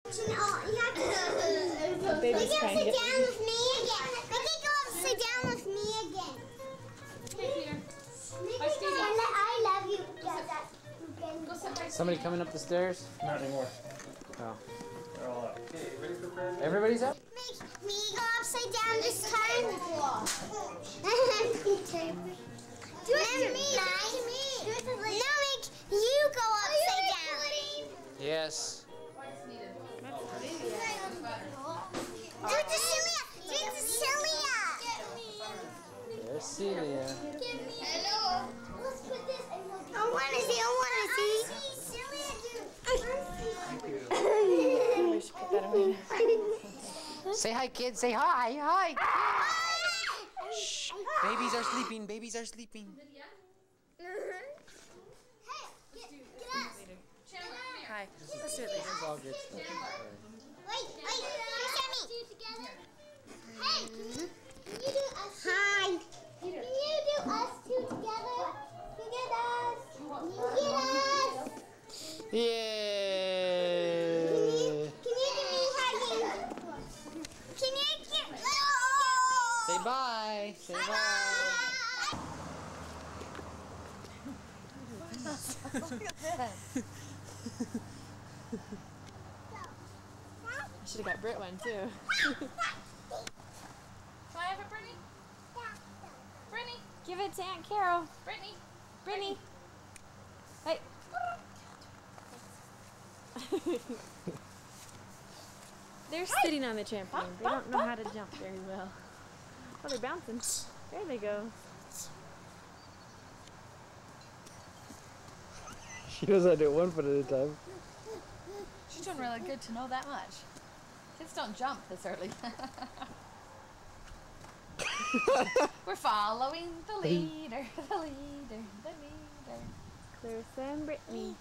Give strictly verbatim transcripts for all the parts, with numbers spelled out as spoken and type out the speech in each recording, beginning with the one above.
Baby's trying to get sit down with me again. Make it go upside down with me again. Hey, Peter. Hi, Stevie. I love you. Somebody coming up the stairs? Not anymore. Oh. They're all up. Okay, ready for bed? Everybody's up? Make me go upside down this time. Do it to me. Do it to me. No, make you go upside down. Yes. Do it to Celia. Do it to Celia. There's Celia. Hello. Let's put this. I want to see. I want to see. Celia, Say hi, kids. Say hi. Hi. Shh. Babies are sleeping. Babies are sleeping. Hey, get, get us. Hi. Let's do it later. It's all good stuff. Wait, wait, look at me. Together. Hey, can you, can you do us? Hi. Can you do us two together? Can you get us? Can you get us? Yeah. Can you give me hugging? Can you get? Say bye. Say bye. Look at this. I should have got Britt one too. Can I have it, Brittany? Brittany, give it to Aunt Carol. Brittany, Brittany. Hey. They're sitting on the trampoline. They don't know how to jump very well. Oh, they're bouncing. There they go. She knows how to do it one foot at a time. She's doing really good to know that much. Kids don't jump this early. We're following the leader, the leader, the leader. Clarissa and Brittany.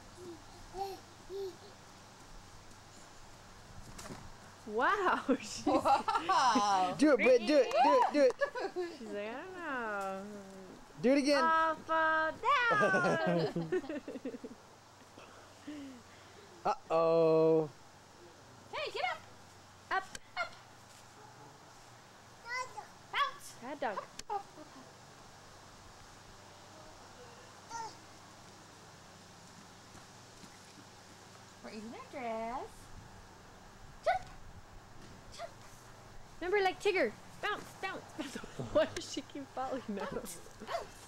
Wow. Wow. Do it, Britt. Do it. Do it. Do it. She's like, I don't know. Do it again. I'll fall down. Uh-oh. Hey, get up. Up, up. Bounce. Bad dog. We're eating our dress. Jump. Jump. Remember, like Tigger. Bounce, bounce, bounce. Why does she keep falling now? Bounce, bounce.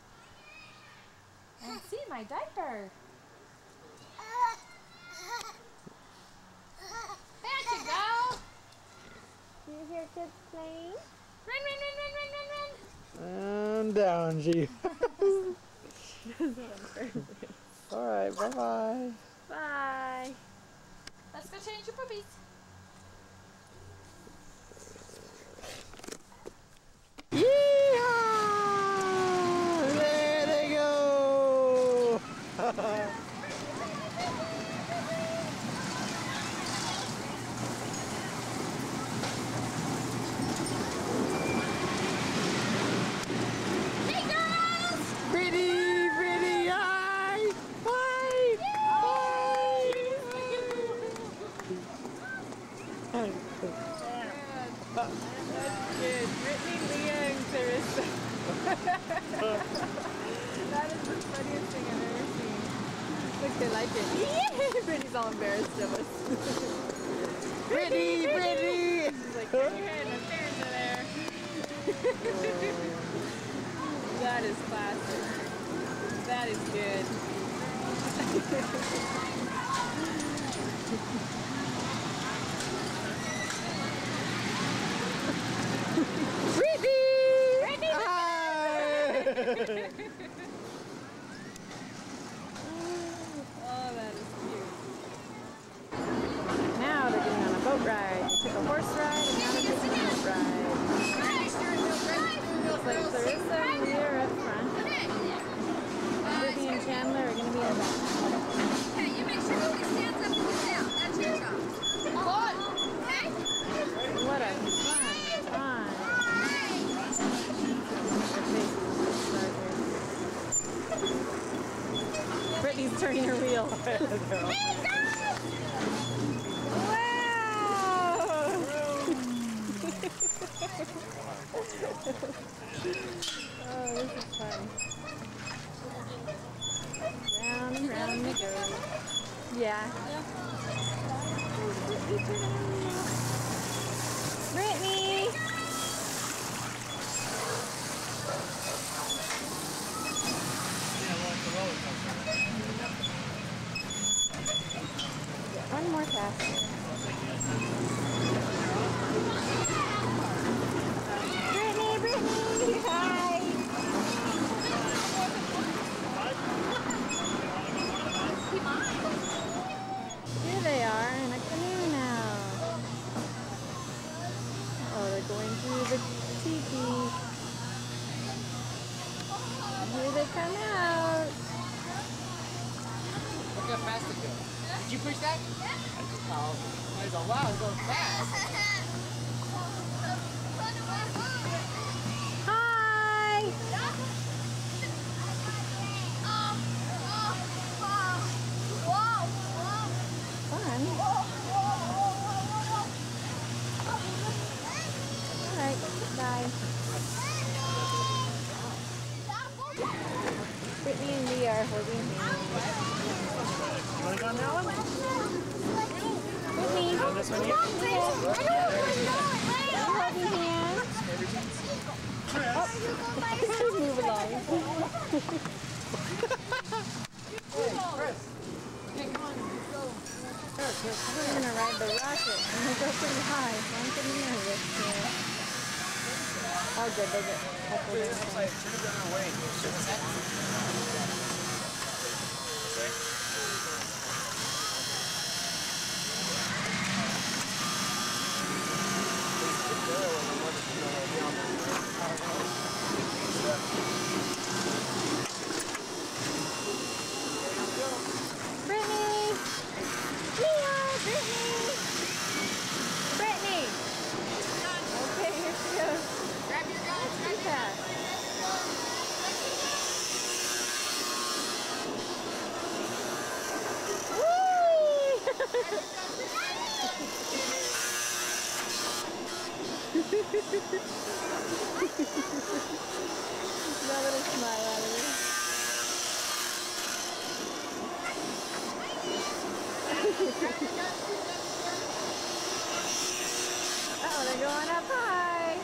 And see my diaper. There you go. You hear kids playing? Run, run, run, run, run, run, run. And down she. All right, bye-bye. Bye. Let's go change your puppies. Yeehaw! There they go! Hey, girls! Pretty, pretty, hi! Hi! Hi! That's good. Brittany, Leah, and Clarissa. That is the funniest thing I've ever seen. Look, they like it. Yeah! Brittany's all embarrassed of us. Pretty, pretty! She's like, turn your head, my parents are there. That is classic. That is good. Pretty! Brittany! Hi! Oh, that is cute. Now they're getting on a boat ride. They took a horse ride and now they're taking a boat ride. Looks like Clarissa and Leah are up front. Brittany and Chandler are going to be in the back. Okay, you make sure nobody stands up and gets out. That's your job. Good. Okay? What a fun, fun. Brittany's turning her wheel. Hey, girls! Wow! Brittany! One more pass. Brittany, Brittany, hi! Here they are in a canoe now. Oh, they're going through the teepee. Here they come out. Look how fast it goes. Did you push that? Oh, I was like, wow, it's going fast. Hi! Fun. Alright, bye. Brittany and Lee are holding hands. You want to go on that one? Brittany, On this one here? you're holding hands. Oh, move along. We're gonna ride the rocket. I'm gonna go pretty high. I'm getting nervous here. Oh, good. They get coupled in. Turn it the other way. What's that? Brittany! Leah! Brittany! Brittany! Okay, here she goes. Grab your guns. Too fast. That little smile out of her. Uh-oh, they're going up high.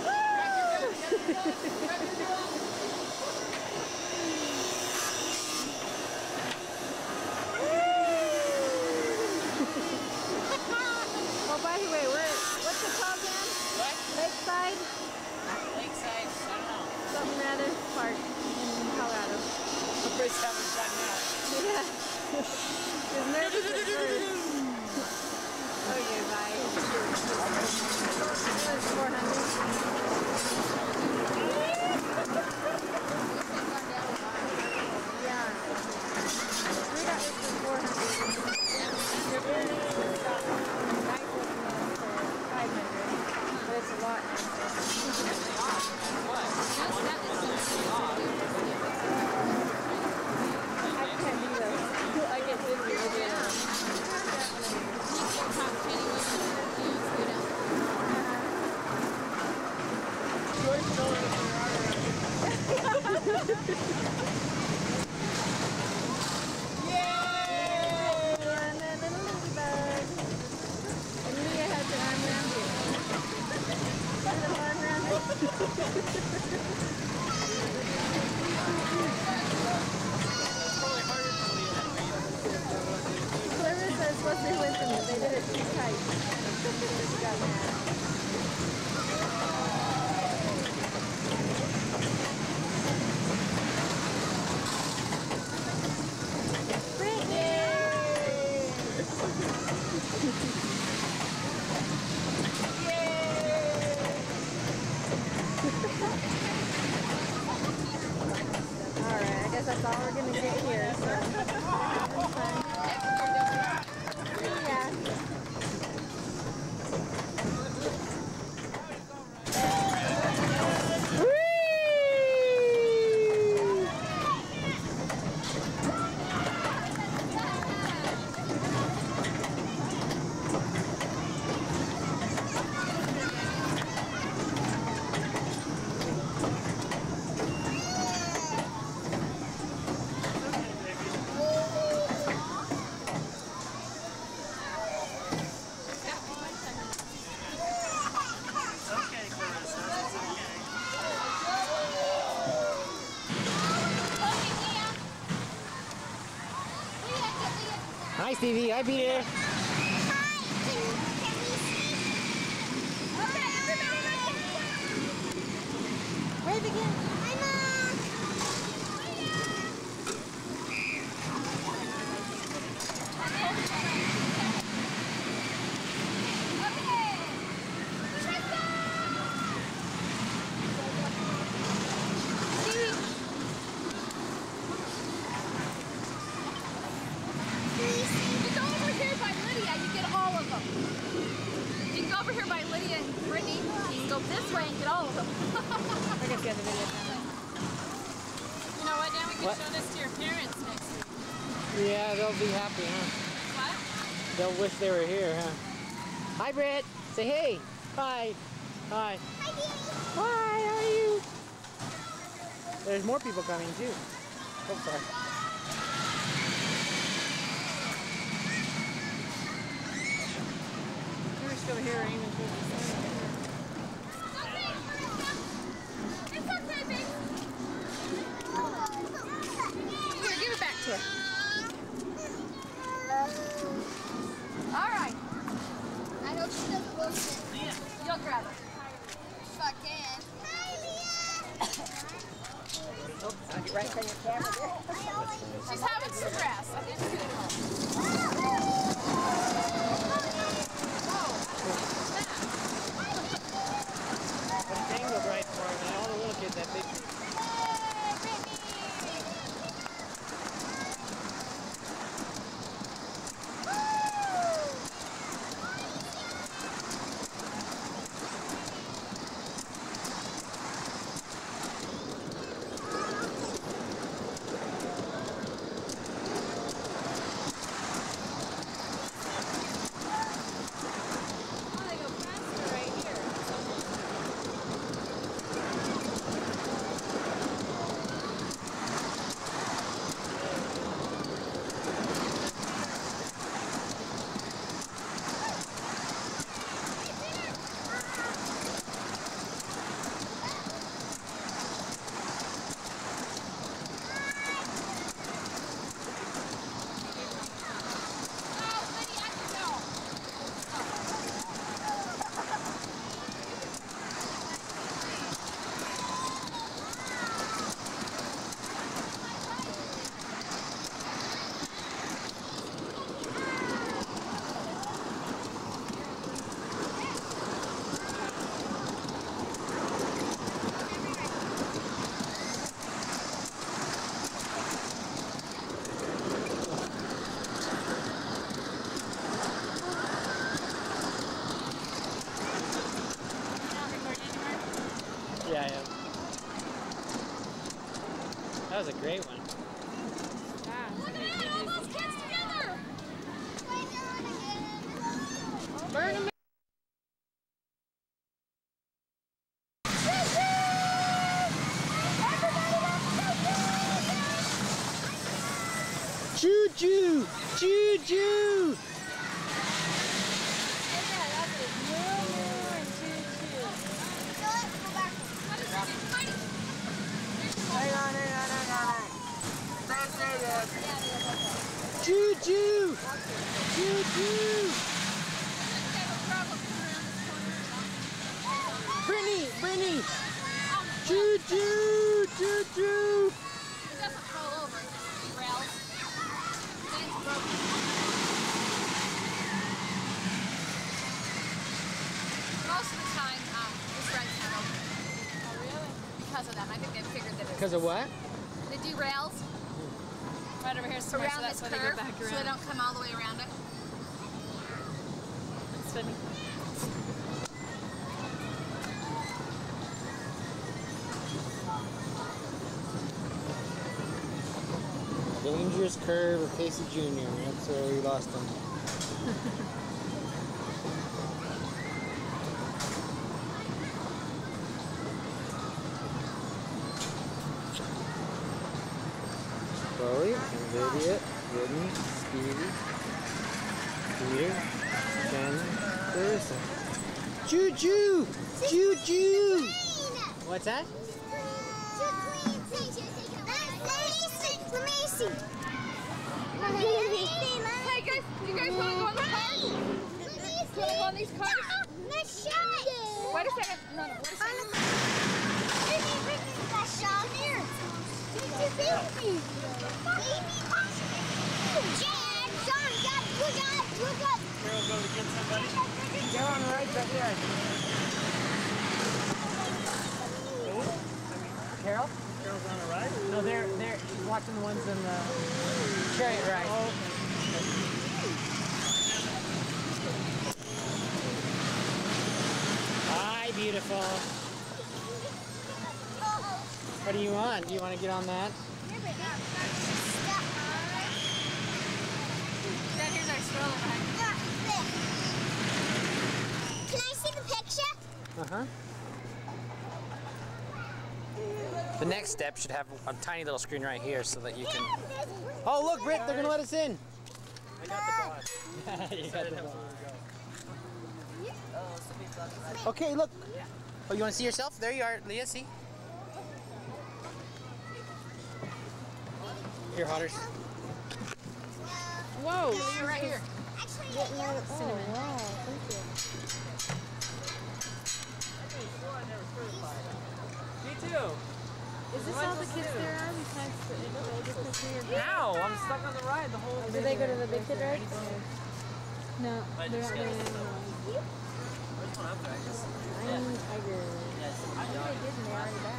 Oh, by the way, where, what's it called again? What? Lakeside? Lakeside, I don't know. Something or other park in Colorado. The first time we shot now. Yeah. It's nervous at first. Okay, bye. It was four hundred. Yeah. We got this for four hundred. Your business is about nice looking at for five hundred. But it's a lot nicer. I can't do those. I get dizzy with it. Stevie. Hi, Peter. Hi. Can, can we see? Okay, everybody look. Wave again. Hi, Mom. You go over here by Lydia, you get all of them. You can go over here by Lydia and Brittany. You can go this way and get all of them. I guess you have the video camera. You know what? Now we can What? show this to your parents next week. Yeah, they'll be happy, huh? What? They'll wish they were here, huh? Hi, Britt. Say hey. Hi. Hi. Hi, Daddy. Hi, how are you? There's more people coming, too. Oh, sorry. You were still here, even through the sun. It's okay, baby. Here, give it back to her. All right. I hope she doesn't lose it. You'll grab it. Fuck it. Hi, Leah. Right on your camera there. She's having some grass. I think she's gonna go. But it's angled right for them, and all the little kids have big feet. Yeah, I am. That was a great one. Look at that, all those kids together. Burn them. Choo choo! Choo choo! Hang on, hang on, hang on, hang on. Stay, stay there. Choo choo! Choo choo! Brittany! Brittany! Choo choo! Choo choo! It doesn't roll over, it just derails. Then it's broken. Most of the time, um, this ride's not open. Oh, really? Because of that. I think they figured that it's Because of what? the derails Right over here somewhere, so around that's this why they curve, go back so they around. don't come all the way around it. It's funny. Dangerous curve of Casey Junior That's where we lost him. Chloe, Olivia, Whitney, Stevie, Peter, Shannon, Clarissa. Choo choo! Choo choo! What's that? Let me see. Let me see. Hey guys, do you guys want to go on the cars? Do you want to go on these cars? Let's show it. Wait a second. No, no, wait a second. Brittany, Brittany, let's show here. It's your baby. Baby, Jan, John, got good job, good job. Carol's going to get somebody. They're on the right back there. Carol? Carol's on the ride? No, they're they're she's watching the ones in the chariot ride. Oh, Hi, beautiful. What do you want? Do you want to get on that? Dad, here's our stroller behind you. Can I see the picture? Uh-huh. The next step should have a tiny little screen right here so that you can... Oh, look, Britt, they're going to let us in. I got the dog. You got the dog. Oh, Okay, look. Oh, you want to see yourself? There you are, Leah, see? Here, Hotters. Whoa. You're right here. Actually, Cinnamon. Wow, thank you. Me too. Is this all the kids there are besides the older kids here? Ow, I'm stuck on the ride the whole Do they go to the big kid rides? No, they're not doing it anymore. I'm Tiger. I think they did and they're already back.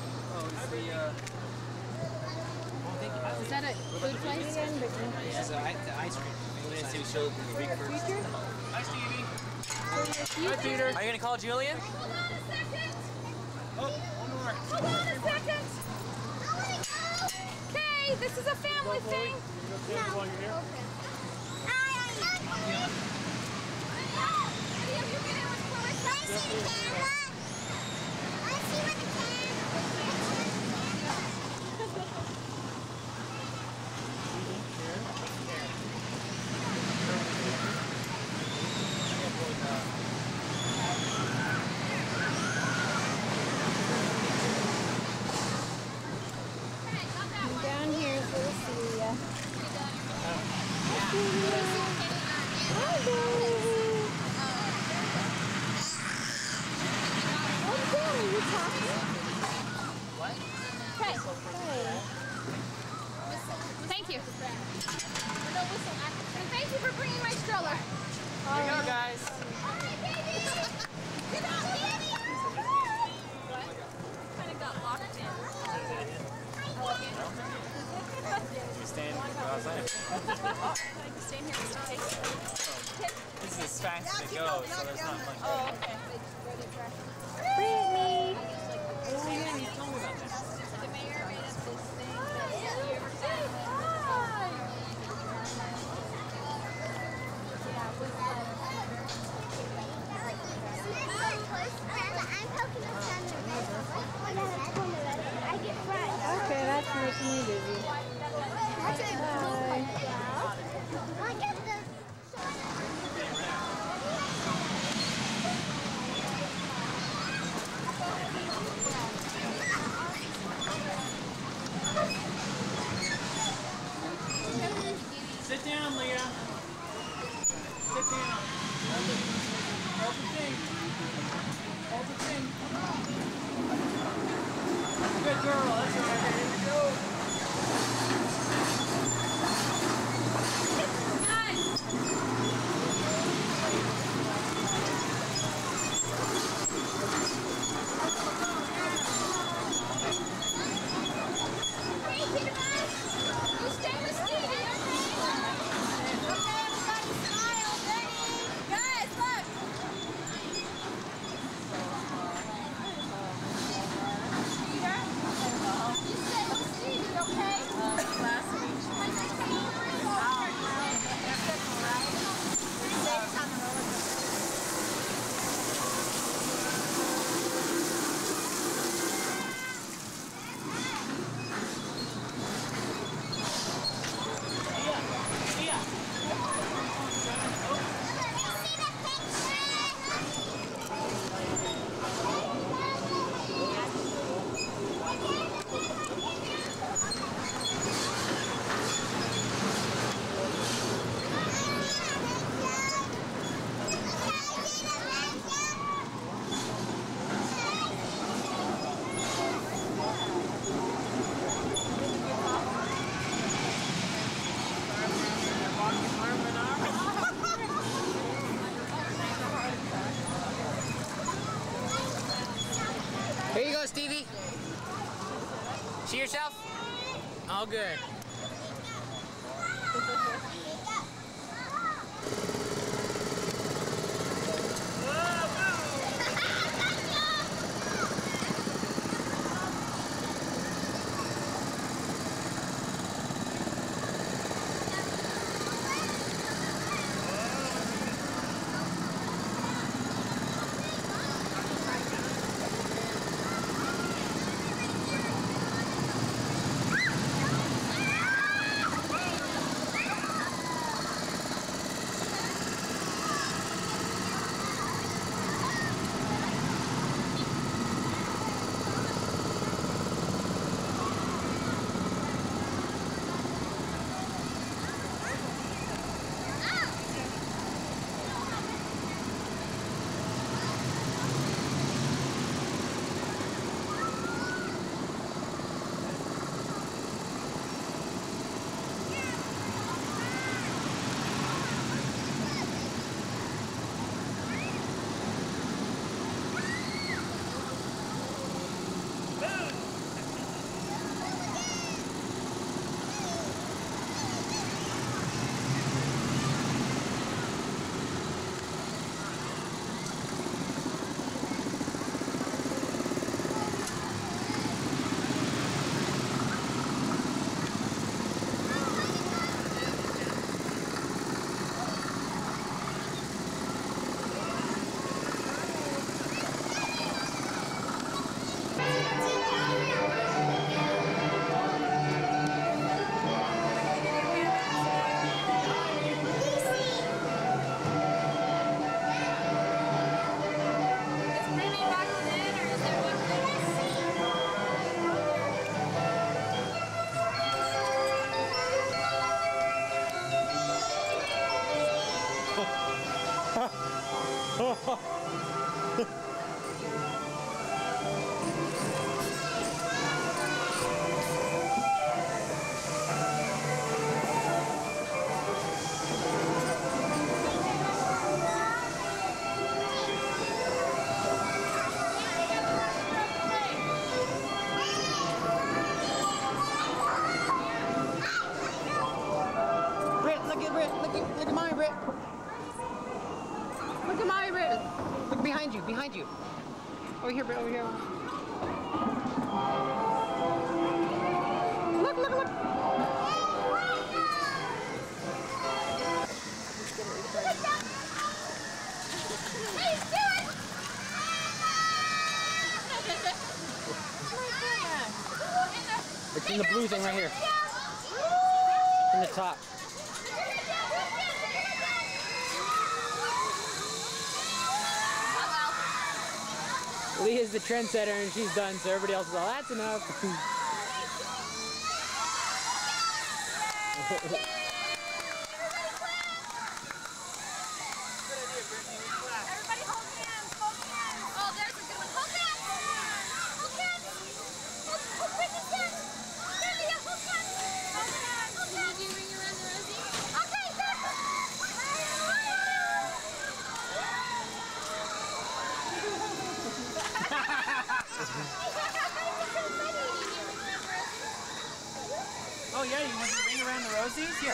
Is that a food place again? But This is a, the ice cream. future? Hi, Stevie. Hi, Peter. Are you going to call Julian? Hold on a second. Oh, one more. Hold on a second. Okay, this is a family thing. You go see it while you're here? Any of you been in with Chloe? down here is little Celia. Hi, baby. What's that? Are you talking? Okay. Hey. Thank you. And thank you for bringing my stroller. Here you go, guys. Get out, baby! What? Kind of got locked in. You stand outside. Stand here just in case. This is as fast as it goes, so there's not much. Oh, okay. Brittany. The mayor made up this thing that you ever said. Okay, that's making me dizzy. Bye. Sit down, Leah. Sit down. Hold the, hold the thing. Hold the thing. Good girl. That's all right. Here we go. You sit See yourself? All good. Britt, look at Britt. Look at, look at mine, Britt. Look at mine, Britt. Look behind you, behind you. Over here, Britt, over here. Look, look, look. It's in the blue thing right here. In the top. Leah's the trendsetter and she's done, so everybody else is all, that's enough. Everybody hold hands, hold hands. Oh, there's a good one. Hold hands. Hold hands. Hold, hold Brittany's hands. There, Leah, hold hands. Hold hands. Hold hands. Did you ring around the rosy? Okay, there. Oh yeah, you want to ring around the rosies? Here.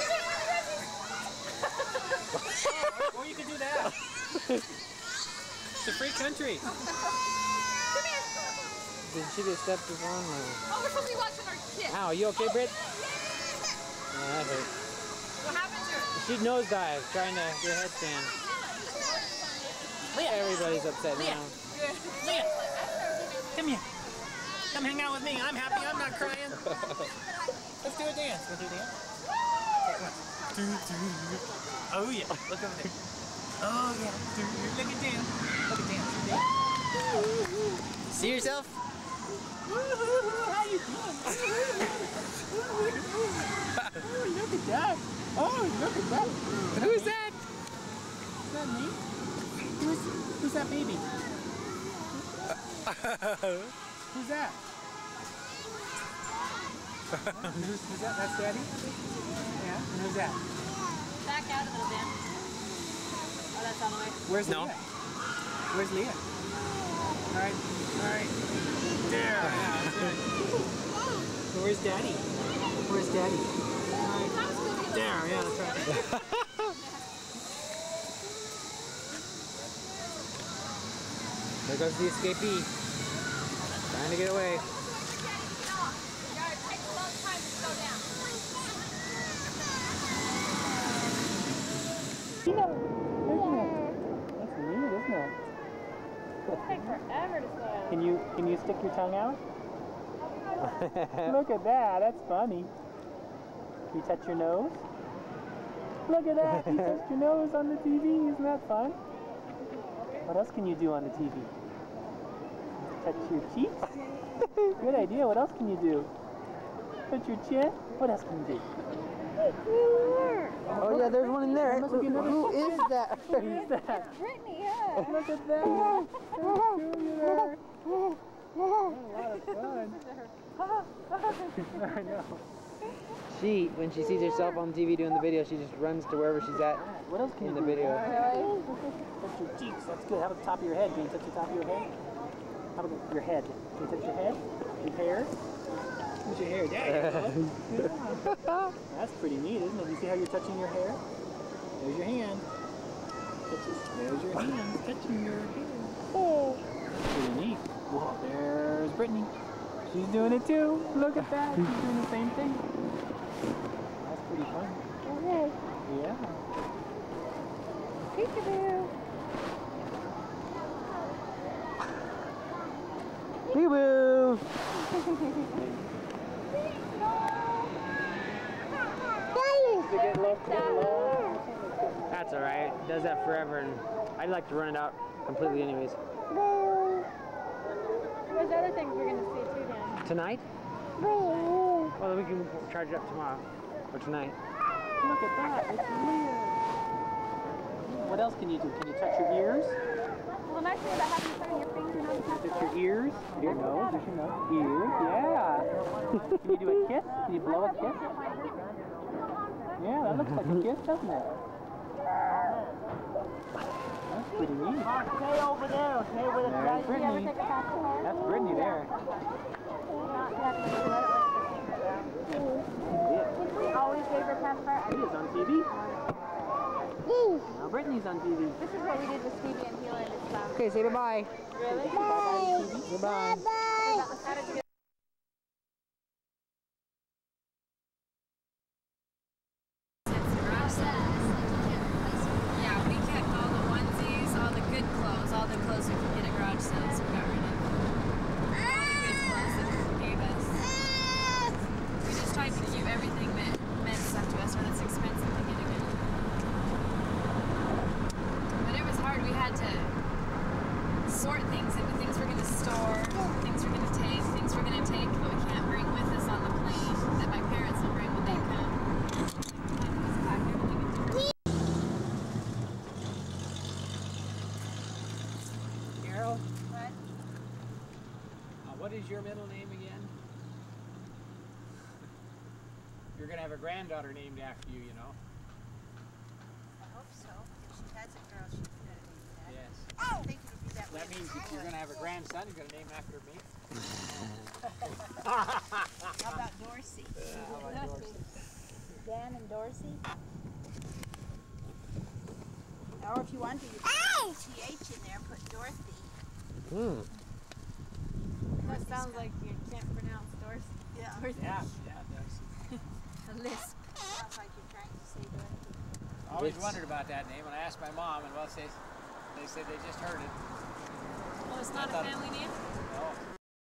Or you could do that. It's a free country. Come here. Did she get stepped on? Or... Oh, we're supposed to be watching our kids. Ow, you okay, Britt? Yeah, that hurt. What happened to her? She nosedive trying to get a headstand. Everybody's upset Leah. now. Leah, come here. Come hang out with me. I'm happy. I'm not crying. Let's do a dance. We'll do a dance. Oh yeah. Look over there. Oh yeah. Look at Dan. Look at Dan. See yourself? How you doing? Oh, look at that. Oh, look at that. Who's that? Is that me? Who's, who's that baby? Who's that? who's, who's that? That's Daddy? Yeah. And who's that? Back out a little bit. Oh, that's on the way. Where's No. Leah? Where's Leah? All right. All right. There. Yeah, that's good. where's Daddy? Where's Daddy? There, yeah, that's right. There goes the escapee. Trying to get away. It takes a long time to slow down. That's neat, isn't it? It'll take forever to slow down. Can you can you stick your tongue out? Look at that, that's funny. Can you touch your nose? Look at that, you touched your nose on the T V, isn't that fun? What else can you do on the T V? Touch your cheeks? Good idea, what else can you do? Touch your chin? What else can you do? Oh yeah, there's one in there. Must be another- Who is that? Who's that? Brittany, yeah. Look at that! There's Julia. A lot of fun. I know. She, when she sees herself on T V doing the video, she just runs to wherever she's at What else can in you the do? video. Touch your cheeks. That's good. How about the top of your head? Can you touch the top of your head? How about your head? Can you touch your head? Your hair? Where's your hair? There you go. Yeah. That's pretty neat, isn't it? You see how you're touching your hair? There's your hand. There's your hand touching your hair. Oh. Pretty neat. Whoa, there's Brittany. She's doing it too. Look at that. She's doing the same thing. That's pretty fun. Yeah. Peekaboo. Peekaboo! That's alright. It does that forever, and I'd like to run it out completely anyways. There's other things we're going to see too, Dan. Tonight? Well, then we can charge it up tomorrow. Or tonight. Look at that. It's weird. What else can you do? Can you touch your ears? Well, the nice thing about having putting your finger on top Touch your ears? Your nose? There's your nose. Ears? Yeah. Can you do a kiss? Can you blow a kiss? Yeah, that looks like a kiss, doesn't it? That's pretty neat. Stay over there, okay? With There's Brittany. That's Brittany there. Always favorite passport. It is on T V. Now Brittany's on T V. This is what we did with Stevie and Hila and his stuff. Okay, say bye-bye. Really? Goodbye. Yeah, we kept all the onesies, all the good clothes, all the clothes we could get at garage sales. We got rid of all the good clothes that people gave us. We just tried to keep everything that meant stuff to us when it's expensive to get again. But it was hard. We had to sort things into things we're going to store, things we're going to take, things we're going to take that we can't bring with us on the plane that my parents will bring when they come. Had to just pack everything in different. Carol, What? uh, what is your middle name again? You're going to have a granddaughter named after you, you know. I hope so. If she has a girl, she's gonna name that. Yes. I don't think it'll be that way. That means if you're going to have a grandson, you're going to name him after me. How about Dorsey? Uh, how about yours? Dan and Dorsey? Or if you want to, you can put T H in there and put Dorothy. Hmm. That sounds like you can't pronounce Dorsey. Yeah. Yeah, yeah, it does. A lisp. Sounds like you're trying to say Dorothy. I always It's- wondered about that name. When I asked my mom, and well, they, they said they just heard it. Oh, it's not I a thought- family name?